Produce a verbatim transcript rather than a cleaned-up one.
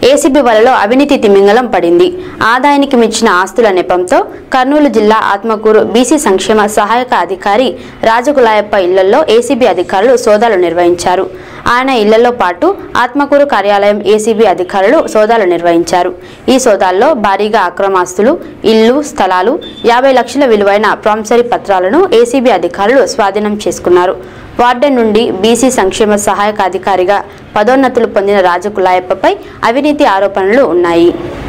ACB వలలో అవినీతి తిమింగలం పడింది. ఆదాయానికి మించిన ఆస్తుల నెపంతో కర్నూలు జిల్లా ఆత్మకూరు బీసీ సంక్షేమ సహాయక అధికారి రాజగులాయప్ప ఇళ్లలో ఏసీబీ అధికారులు సోదాలు నిర్వహించారు. ఆయన ఇళ్లలో పాటు ఆత్మకూరు కార్యాలయం ఏసీబీ అధికారులు సోదాలు నిర్వహించారు. ఈ సోదాల్లో భారీగా అక్రమాస్తులు, ఇళ్లు, స్థలాలు, యాభై లక్షల విలువైన ప్రామిసరీ పత్రాలను ఏసీబీ అధికారులు స్వాధీనం చేసుకున్నారు. వార్డెన్ నుండి బీసీ సంక్షేమ సహాయక అధికారిగా పదోన్నతులు పొందిన రాజకులాయప్పపై అవినీతి ఆరోపణలు ఉన్నాయి.